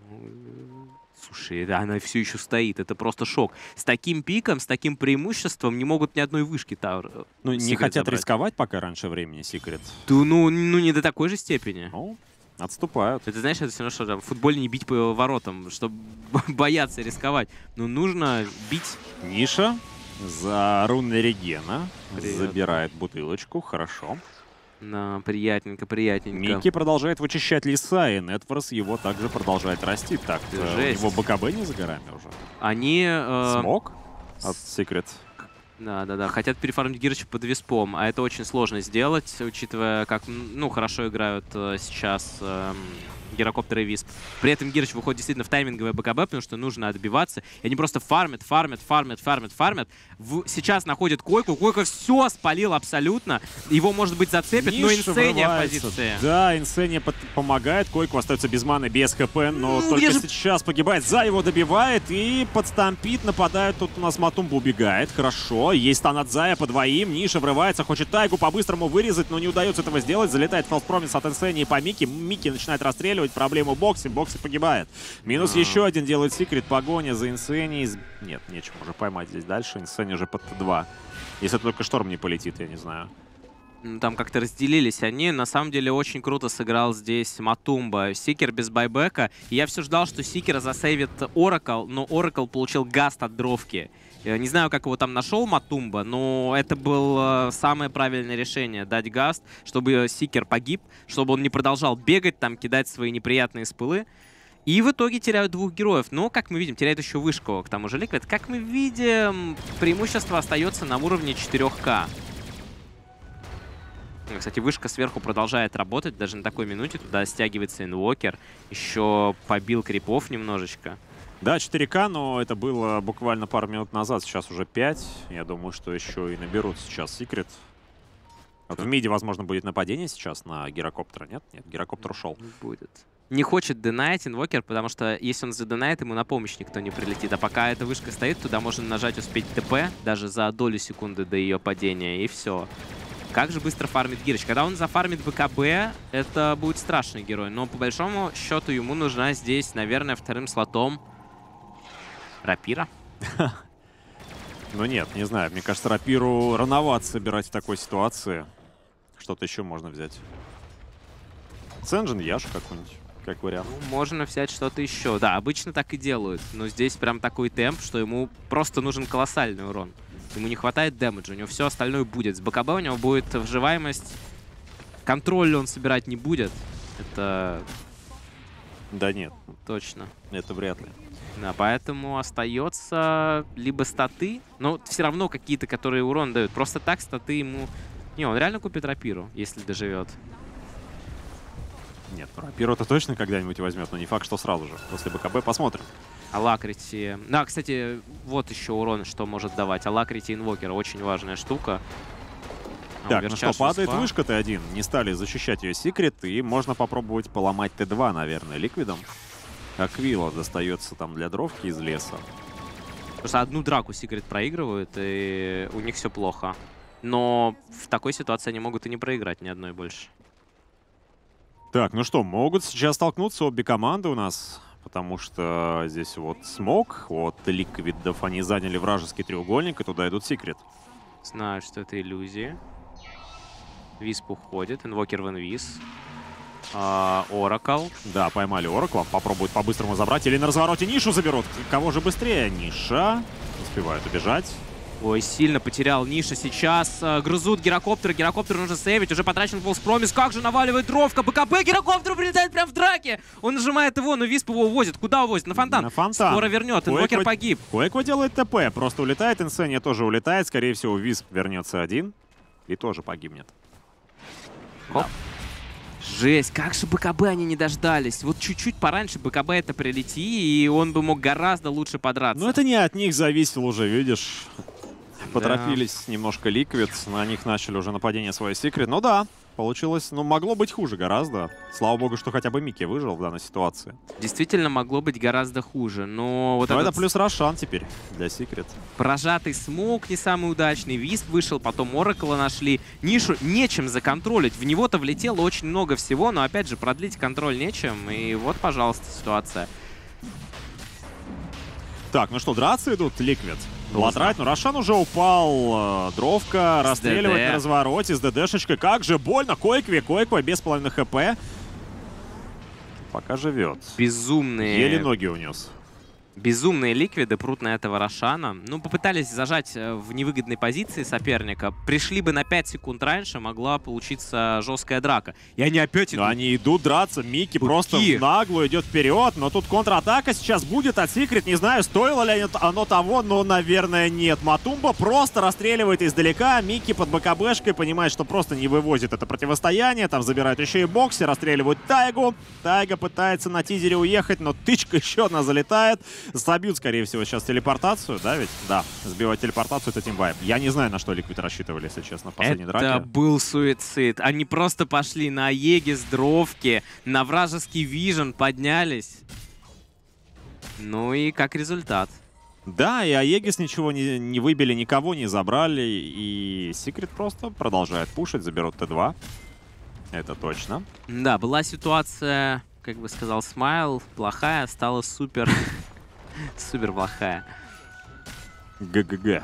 Слушай, она все еще стоит. Это просто шок. С таким пиком, с таким преимуществом не могут ни одной вышки Тавр. Ну, не хотят рисковать пока раньше времени, Secret. Ну, не до такой же степени. Ну, отступают. Это, знаешь, это все равно, что там, в футболе не бить по воротам, чтобы бояться рисковать. Но нужно бить. Ниша за руны регена. Забирает бутылочку. Хорошо. Да, приятненько, приятненько. Микки продолжает вычищать леса, и Нетворс его также продолжает расти. Так, у него БКБ не за горами уже. Они... Смог от Secret. Да. Хотят перефармить Гирыча под виспом, а это очень сложно сделать, учитывая, как хорошо играют сейчас Гирокоптер и Висп. При этом Гирыч выходит действительно в тайминговое БКБ, потому что нужно отбиваться. И они просто фармят. Сейчас находят Койку. Койка все спалил абсолютно. Его, может быть, зацепит, но Инсения в позиции. Да, Инсения помогает. Койку остается без маны, без ХП, но только сейчас погибает. За его добивает и подстампит, нападает. Тут у нас Матумба убегает. Хорошо. Есть стан от Зая по двоим. Ниша врывается, хочет Тайгу по-быстрому вырезать, но не удается этого сделать. Залетает фалспромис от Инсении по Мики. Мики начинает расстреливать. Проблему Бокси погибает. Минус еще один делает Секрет. Погоня за Инсенией. Нет, нечем уже поймать здесь дальше. Инсения уже под Т2. Если только Шторм не полетит, я не знаю. Там как-то разделились они. На самом деле очень круто сыграл здесь Матумба. Сикер без байбека. И я все ждал, что Сикера засейвит Оракл, но Оракл получил гаст от дровки. Не знаю, как его там нашел Матумба, но это было самое правильное решение. Дать гаст, чтобы Сикер погиб, чтобы он не продолжал бегать, там кидать свои неприятные спылы. И в итоге теряют двух героев. Но, как мы видим, теряет еще вышку к тому же Liquid. Как мы видим, преимущество остается на уровне 4К. Кстати, вышка сверху продолжает работать. Даже на такой минуте туда стягивается инвокер. Еще побил крипов немножечко. Да, 4К, но это было буквально пару минут назад, сейчас уже 5. Я думаю, что еще и наберут сейчас Секрет. Вот в миде, возможно, будет нападение сейчас на Гирокоптера, нет? Нет, Гирокоптер ушел. Будет. Не хочет денайт инвокер, потому что если он заденает, ему на помощь никто не прилетит. А пока эта вышка стоит, туда можно нажать успеть ТП, даже за долю секунды до ее падения, и все. Как же быстро фармит Гирыч. Когда он зафармит БКБ, это будет страшный герой. Но по большому счету ему нужна здесь, наверное, вторым слотом Рапира. Ну нет, не знаю. Мне кажется, Рапиру рановато собирать в такой ситуации. Что-то еще можно взять. Сенджин, Яш какой-нибудь, как вариант. Можно взять что-то еще. Да, обычно так и делают. Но здесь прям такой темп, что ему просто нужен колоссальный урон. Ему не хватает дэмэджа, у него все остальное будет. С БКБ у него будет выживаемость. Контроль он собирать не будет. Это... Да нет. Точно. Это вряд ли. Да, поэтому остается либо статы, но все равно какие-то, которые урон дают. Просто так статы ему... Не, он реально купит Рапиру, если доживет. Нет, Рапиру-то точно когда-нибудь возьмет, но не факт, что сразу же. После БКБ посмотрим. Алакрити... Да, кстати, вот еще урон, что может давать. Алакрити инвокер, очень важная штука. Так, ну что, падает вышка Т1. Не стали защищать ее Секрет, и можно попробовать поломать Т2, наверное, Ликвидом. Аквила достается там для дровки из леса. Просто одну драку Секрет проигрывают, и у них все плохо. Но в такой ситуации они могут и не проиграть ни одной больше. Так, ну что, могут сейчас столкнуться обе команды у нас, потому что здесь вот смог, от Ликвидов они заняли вражеский треугольник, и туда идут Секрет. Знаю, что это иллюзии. Висп уходит, инвокер в инвиз. Оракл. Да, поймали Оракла, попробуют по-быстрому забрать, или на развороте Нишу заберут. Кого же быстрее? Ниша успевает убежать. Ой, сильно потерял Ниша сейчас. Грызут Гирокоптер. Гирокоптер нужно сейвить. Уже потрачен фолспромис. Как же наваливает дровка. БКБ Гирокоптеру прилетает прямо в драке. Он нажимает его, но Висп его увозит. Куда увозит? На фонтан. На фонтан. Скоро вернет. Инвокер погиб. Койко делает ТП. Просто улетает. Инсения тоже улетает. Скорее всего, Висп вернется один. И тоже погибнет. Да. Жесть, как же БКБ они не дождались. Вот чуть-чуть пораньше БКБ это прилети, и он бы мог гораздо лучше подраться. Но это не от них зависело уже, видишь. Поторопились немножко Ликвид, на них начали уже нападение свое Секрет. Ну да, получилось, ну могло быть хуже гораздо. Слава богу, что хотя бы Микки выжил в данной ситуации. Действительно могло быть гораздо хуже, но вот это плюс Рошан теперь для Секрет. Прожатый смоук не самый удачный, Висп вышел, потом Оракла нашли. Нишу нечем законтролить, в него-то влетело очень много всего, но опять же продлить контроль нечем, и вот, пожалуйста, ситуация. Так, ну что, драться идут Ликвид. Бладрайт, но Рошан уже упал. Дровка расстреливает на развороте с ДДшечкой. Как же больно. Койква без половины ХП. Пока живет. Безумные. Еле ноги унес. Безумные ликвиды прут на этого Рошана. Ну, попытались зажать в невыгодной позиции соперника. Пришли бы на 5 секунд раньше, могла получиться жесткая драка. И они опять идут. Но они идут драться. Микки просто в наглую идет вперед. Но тут контратака сейчас будет от Secret. Не знаю, стоило ли оно того, но, наверное, нет. Матумба просто расстреливает издалека. Микки под БКБшкой понимает, что просто не вывозит это противостояние. Там забирают еще и бокси, расстреливают Тайгу. Тайга пытается на тизере уехать, но тычка еще одна залетает. Забьют, скорее всего, сейчас телепортацию, да, ведь? Да, сбивать телепортацию — это тимвайп. Я не знаю, на что Liquid рассчитывали, если честно, в последней драке. Это был суицид. Они просто пошли на Аегис, дровки, на вражеский вижен поднялись. Ну и как результат. Да, и Аегис ничего не выбили, никого не забрали, и Secret просто продолжает пушить, заберут Т2. Это точно. Да, была ситуация, как бы сказал Смайл, плохая, стала супер... Супер плохая. ГГГ.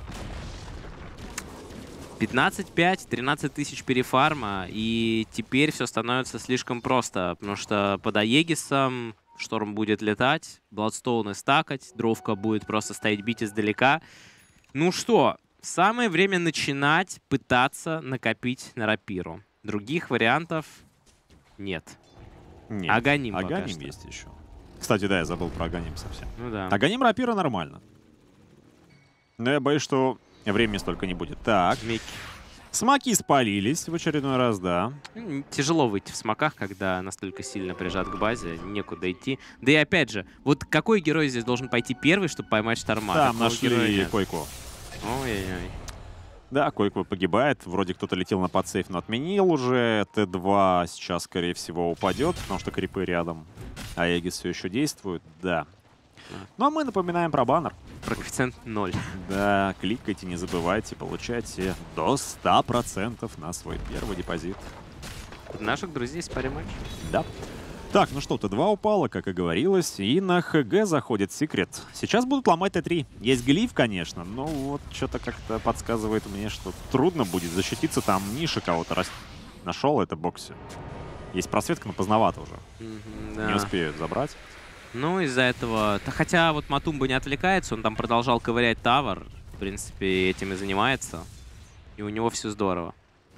15-5, 13 тысяч перефарма, и теперь все становится слишком просто, потому что под Аегисом Шторм будет летать, Бладстоуны стакать, Дровка будет просто стоять бить издалека. Ну что, самое время начинать пытаться накопить на рапиру. Других вариантов нет. Нет. Аганим есть еще. Кстати, да, я забыл про Аганим совсем. Ну да. Аганим рапира нормально. Но я боюсь, что времени столько не будет. Так. Микки. Смоки спалились в очередной раз, да. Тяжело выйти в смоках, когда настолько сильно прижат к базе, некуда идти. Да и опять же, вот какой герой здесь должен пойти первый, чтобы поймать Шторма? Там нашли Койку. Ой-ой-ой. Да, Койку погибает. Вроде кто-то летел на подсейф, но отменил уже. Т2 сейчас, скорее всего, упадет, потому что крипы рядом. А Эгис все еще действует, да. Ну а мы напоминаем про баннер. Про коэффициент 0. Да, кликайте, не забывайте, получайте до 100% на свой первый депозит. Наших друзей с паре матчей. Да. Так, ну что, Т2 упало, как и говорилось, и на ХГ заходит Secret. Сейчас будут ломать Т3. Есть глиф, конечно, но вот что-то как-то подсказывает мне, что трудно будет защититься. Там Ниша кого-то нашел, это боксе. Есть просветка, но поздновато уже. Да. Не успеют забрать. Ну, из-за этого... Хотя вот Матумба не отвлекается, он там продолжал ковырять тавер. В принципе, этим и занимается. И у него все здорово.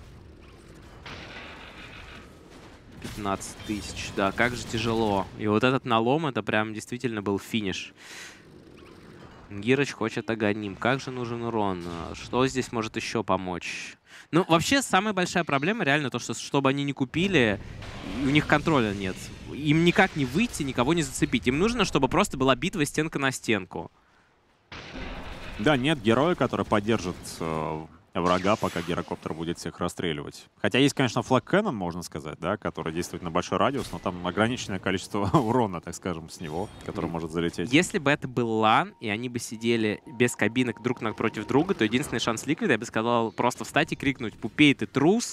15 тысяч, да, как же тяжело. И вот этот налом, это прям действительно был финиш. Гирыч хочет Аганим. Как же нужен урон? Что здесь может еще помочь? Ну, вообще, самая большая проблема реально то, что чтобы они не купили, у них контроля нет. Им никак не выйти, никого не зацепить. Им нужно, чтобы просто была битва стенка на стенку. Да, нет героя, который поддержит врага, пока гирокоптер будет всех расстреливать. Хотя есть, конечно, флаг Кэннон, можно сказать, да, который действует на большой радиус, но там ограниченное количество урона, так скажем, с него, который может залететь. Если бы это был лан, и они бы сидели без кабинок друг напротив друга, то единственный шанс Ликвида, я бы сказал, просто встать и крикнуть: «Пупей, ты трус!»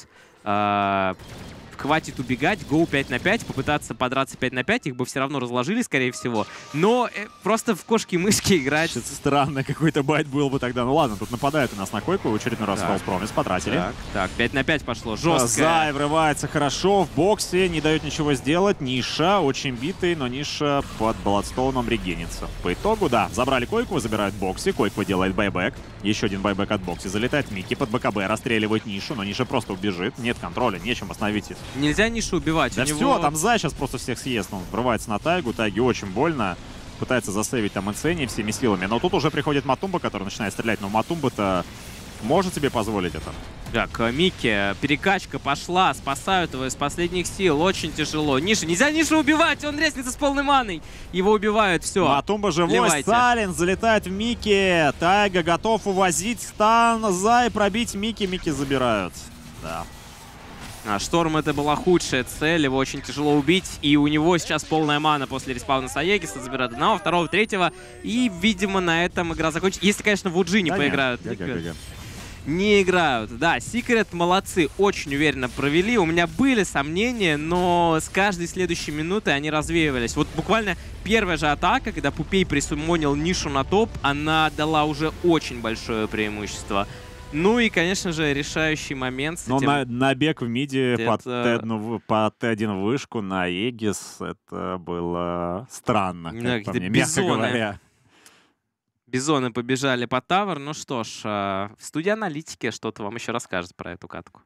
Хватит убегать, гоу 5 на 5, попытаться подраться 5 на 5, их бы все равно разложили, скорее всего. Но просто в кошки-мышки играть... Странно, какой-то байт был бы тогда. Ну ладно, тут нападают у нас на койку, в очередной раз False Promise потратили. Так, 5 на 5 пошло, жестко. Зай врывается хорошо в боксе, не дает ничего сделать. Ниша очень битый, но Ниша под Бладстоуном регенится. По итогу, да, забрали койку, забирают бокси, койку делает байбек. Еще один байбек от бокси, залетает Микки под БКБ, расстреливает Нишу, но Ниша просто убежит. Нет контроля, нечем остановить их. Нельзя Нишу убивать. Да все, там Зай сейчас просто всех съест. Он врывается на Тайгу, Тайге очень больно. Пытается засейвить там Инсени всеми силами. Но тут уже приходит Матумба, который начинает стрелять. Но Матумба-то может себе позволить это. Так, Микки, перекачка пошла, спасают его из последних сил, очень тяжело. Ниша, нельзя Нишу убивать, он резнится с полной маной. Его убивают, все. Матумба живой, Сталин залетает в Микки. Тайга готов увозить стан. Зай пробить Микки, Микки забирают. Да. Шторм — это была худшая цель, его очень тяжело убить, и у него сейчас полная мана после респауна с Аегиса, забирают одного, второго, третьего, и, видимо, на этом игра закончится. Если, конечно, в Уджи не поиграют. Не играют. Да, Secret молодцы, очень уверенно провели. У меня были сомнения, но с каждой следующей минуты они развеивались. Вот буквально первая же атака, когда Пупей присумонил Нишу на топ, она дала уже очень большое преимущество. Ну и, конечно же, решающий момент с Но этим... набег в миде Это- по Т1 вышку на Эгис, это было странно, Да, как по какие-то мне, мягко бизоны. говоря. Бизоны побежали по тавер. Ну что ж, в студии аналитики что-то вам еще расскажет про эту катку.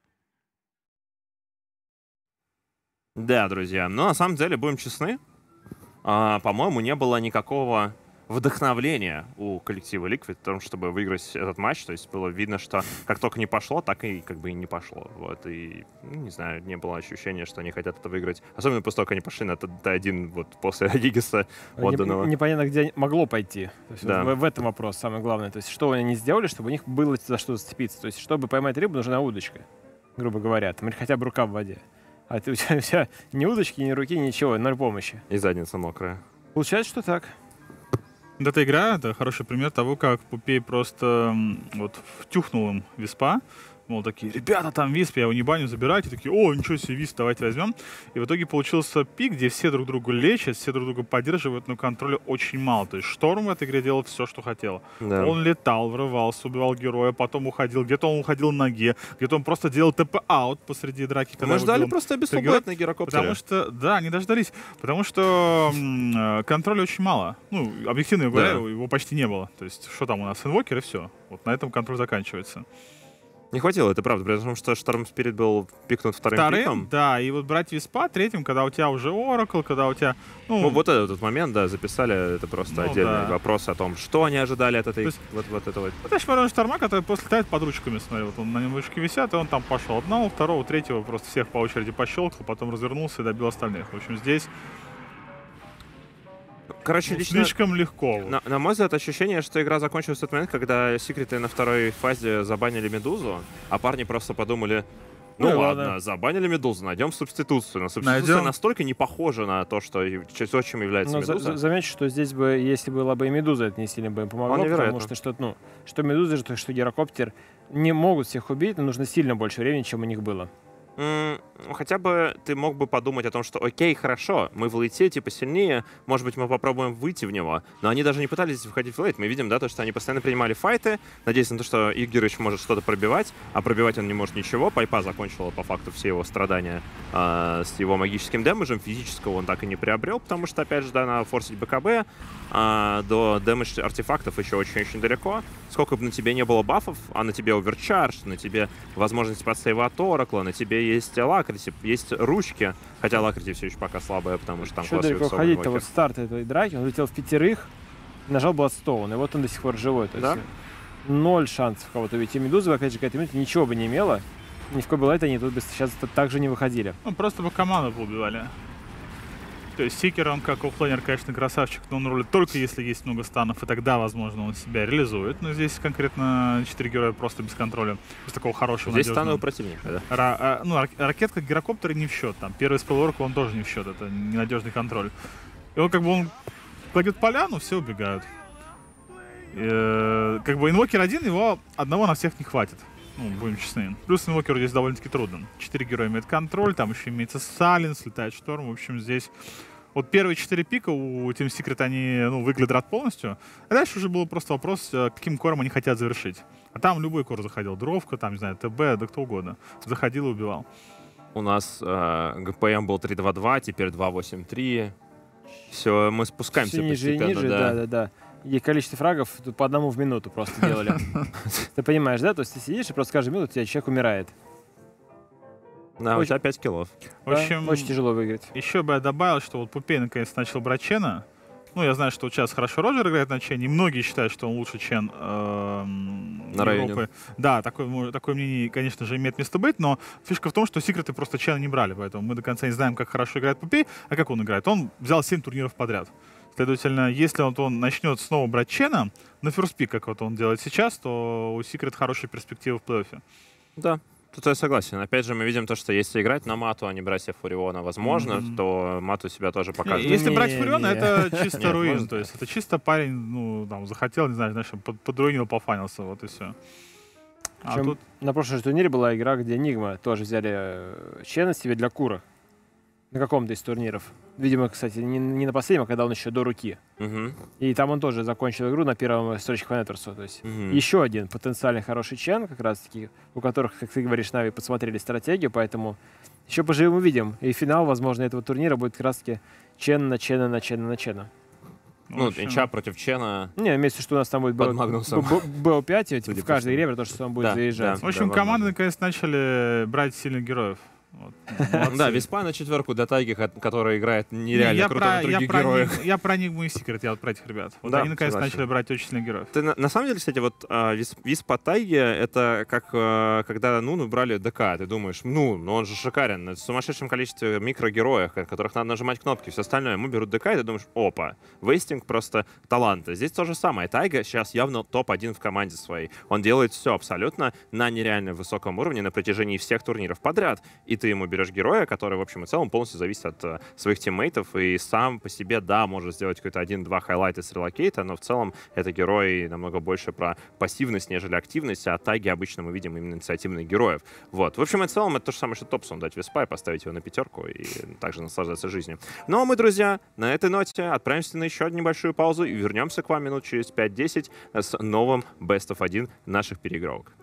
Да, друзья. Но на самом деле, будем честны, по-моему, не было никакого вдохновления у коллектива Liquid в том, чтобы выиграть этот матч. То есть было видно, что как только не пошло, так и как бы и не пошло. Вот. И, не знаю, не было ощущения, что они хотят это выиграть. Особенно после того, как они пошли на Т1 вот после Эгиса отданного. Непонятно, где могло пойти. То есть Да. вот в этом вопрос самое главное. То есть что они сделали, чтобы у них было за что зацепиться. То есть чтобы поймать рыбу, нужна удочка, грубо говоря. Там, или хотя бы рука в воде. А у тебя ни удочки, ни руки, ничего, ноль помощи. И задница мокрая. Получается, что так. Вот эта игра — это хороший пример того, как Пупей просто вот втюхнул им виспа. Мол, такие, ребята, там висп, я его не баню, забирайте. Такие, о, ничего себе, висп, давайте возьмем. И в итоге получился пик, где все друг друга лечат, все друг друга поддерживают, но контроля очень мало. То есть Шторм в этой игре делал все, что хотел. Да. Он летал, врывался, убивал героя, потом уходил. Где-то он уходил на ноге, где-то он просто делал ТП-аут посреди драки. когда Мы его ждали бил просто Триггер. обесслабовать на гирокоптере. Потому что, да, не дождались. Потому что контроля очень мало. Ну, объективно говоря, Да. его почти не было. То есть, что там у нас, инвокер и все. Вот на этом контроль заканчивается. Не хватило, это правда, потому что Шторм Спирит был пикнут вторым пиком. Да, и вот брать виспа третьим, когда у тебя уже Оракл, когда у тебя... Ну, вот этот момент, да, записали, это просто Ну, отдельный да. вопрос о том, что они ожидали от этой, То есть- вот этого. Это еще Шторма, который просто летает под ручками, смотри, вот он на нем ручки висят, и он там пошел. Одного, второго, третьего, просто всех по очереди пощелкал, потом развернулся и добил остальных. В общем, здесь Короче, лично, слишком легко. Вот. на мой взгляд, ощущение, что игра закончилась в тот момент, когда секреты на второй фазе забанили Медузу, а парни просто подумали, ну Ну и ладно, ладно. забанили Медузу, найдем субституцию. Но субституция Найдем. настолько не похожа на то, что, то, чем является Но Медуза. замечу, что здесь бы, если была бы и Медуза, это не сильно бы им помогло, Вполне потому вероятно. что Медуза, что Гирокоптер не могут всех убить, но нужно сильно больше времени, чем у них было. Хотя бы ты мог бы подумать о том, что окей, хорошо, мы в лейте типа сильнее, может быть, мы попробуем выйти в него. Но они даже не пытались входить в лейт. Мы видим, да, то, что они постоянно принимали файты, надеясь на то, что Игоревич может что-то пробивать, а пробивать он не может ничего. Пайпа закончила по факту все его страдания с его магическим дэмэджем. Физического он так и не приобрел, потому что, опять же, да, надо форсить БКБ. До дэмэдж артефактов еще очень-очень далеко. Сколько бы на тебе не было бафов, а на тебе оверчардж, на тебе возможность подсейва от Оракла, на тебе есть лакрити, есть ручки. Хотя лакрити все еще пока слабая, потому что там Что далеко классовый ходить-то? инвокер. Вот старт этой драки, он летел в 5, нажал Бладстоун, и вот он до сих пор живой. То Да? есть 0 шансов кого-то убить. И Медуза, опять же, к этой минуте ничего бы не имела. Ни в кой была это, они тут бы сейчас так же не выходили. Ну, просто бы команду поубивали. То есть Сикер, он как оффлейнер, конечно, красавчик, но он рулит только если есть много станов, и тогда, возможно, он себя реализует. Но здесь конкретно 4 героя просто без контроля. Без такого хорошего, Здесь надежного. стану противника, да. Ракетка гирокоптера не в счет. Там первый спелворк, он тоже не в счет. Это ненадежный контроль. И он как бы он кладет поляну, все убегают. Как бы инвокер один, его одного на всех не хватит. Ну, будем честны. Плюс инвокеру здесь довольно-таки трудно. 4 героя имеют контроль, там еще имеется Саленс, летает Шторм. В общем, здесь вот первые 4 пика у Team Secret, они выглядят полностью. А дальше уже был просто вопрос, каким кором они хотят завершить. А там любой кор заходил. Дровка, там, не знаю, ТБ, да кто угодно. Заходил и убивал. У нас ГПМ был 3.2.2, теперь 2.8.3. Все, мы спускаемся Все ниже и постепенно, ниже, да. да. И количество фрагов тут по одному в минуту просто делали. Ты понимаешь, да? То есть ты сидишь и просто каждую минуту у тебя человек умирает. Да, у Очень- тебя 5 киллов. В общем, Очень тяжело выиграть. еще бы я добавил, что вот Пупей наконец начал брать Чена. Ну, я знаю, что вот сейчас хорошо Роджер играет на Чене, и многие считают, что он лучше Чен На районе. Европы. Да, такое мнение, конечно же, имеет место быть, но фишка в том, что секреты просто Чена не брали, поэтому мы до конца не знаем, как хорошо играет Пупей, а как он играет. Он взял 7 турниров подряд. Следовательно, если он начнет снова брать Чена на ферстпик, как вот он делает сейчас, то у Секрет хорошие перспективы в плей-оффе. Да, тут я согласен. Опять же, мы видим то, что если играть на мату, а не брать себе Фуриона, возможно, то мату себя тоже покажет. Если брать Не, Фуриона, не. это чисто Нет, руин. может, То есть это чисто парень, захотел, не знаю, знаешь, подруинил, пофанился, вот и все. А Причем тут на прошлом же турнире была игра, где Нигма тоже взяли Чена себе для Кура. на каком-то из турниров. Видимо, кстати, не на последнем, а когда он еще до руки. И там он тоже закончил игру на первом строчке по Нетверсу. То есть еще один потенциально хороший чен, как раз-таки, у которых, как ты говоришь, Нави подсмотрели стратегию, поэтому еще поживем увидим. И финал, возможно, этого турнира будет как раз-таки чен на чена на чена на чена. Ну, Инча против Чена. Не, вместе, что у нас там будет БО5, и в каждой игре то, что он будет заезжать. В общем, команды наконец начали брать сильных героев. Да, Виспа на четверку для Тайги, которая играет нереально круто на других героях. Я про Нигму и Секрет, я вот про этих ребят. Вот они наконец начали брать очень сильных героев. На самом деле, кстати, вот Виспа Тайги, это как когда Нуну брали ДК. Ты думаешь, ну он же шикарен. Это в сумасшедшем количестве микрогероев, которых надо нажимать кнопки, все остальное. Ему берут ДК, и ты думаешь, опа, вейстинг просто таланта. Здесь то же самое. Тайга сейчас явно топ-1 в команде своей. Он делает все абсолютно на нереально высоком уровне на протяжении всех турниров подряд. И ты ему берешь героя, который, в общем и целом, полностью зависит от своих тиммейтов и сам по себе, да, может сделать какой-то 1-2 хайлайта с релокейта, но в целом это герой намного больше про пассивность, нежели активность, а Тайги обычно мы видим именно инициативных героев. Вот. В общем и целом, это то же самое, что Топсу дать Виспа и поставить его на 5 и также наслаждаться жизнью. Ну а мы, друзья, на этой ноте отправимся на еще одну небольшую паузу и вернемся к вам минут через 5-10 с новым Best of 1 наших переигровок.